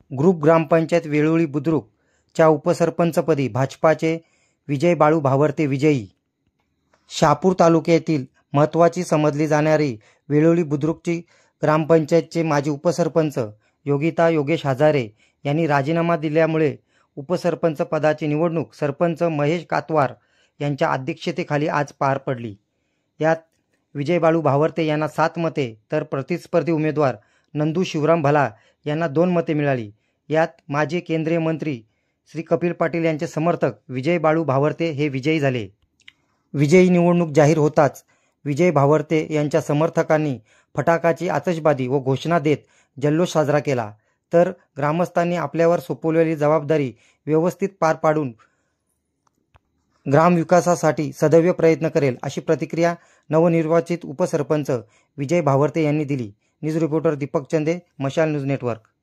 Group ग्रामपंचायत वेळोळी बुद्रुक च्या उपसरपंचपदी भाजपाचे विजय बाळू भावर्ते विजयी। शहापूर तालुक्यातील महत्त्वाची समजली जाणारी वेळोळी बुद्रुकची ग्रामपंचायतचे माजी उपसरपंच योगिता योगेश हजारे यांनी राजीनामा दिल्यामुळे उपसरपंच पदाची निवडणूक सरपंच महेश कातवार यांच्या अध्यक्षतेखाली आज पार पडली। यात विजय बाळू भावर्ते यांना 7 मते तर प्रतिस्पर्धी उमेदवार नंदू शिवराम भला यांना 2 मते मिळाली। यात माजी केंद्रीय मंत्री श्री कपिल पाटील यांचे समर्थक विजय बाळू भावर्ते हे विजयी झाले। विजयी निवडणूक जाहीर होताच विजय भावर्ते यांच्या समर्थकांनी फटाकाची आतषबाजी व घोषणा देत जल्लोष साजरा केला, तर ग्रामस्थांनी आपल्यावर सोपवलेली जबाबदारी व्यवस्थित पार पाडून ग्रामविकासासाठी सदैव प्रयत्न करेल अशी प्रतिक्रिया नवनिर्वाचित उपसरपंच विजय भावर्ते यांनी दिली। न्यूज रिपोर्टर दीपक चंदे, मशाल न्यूज नेटवर्क।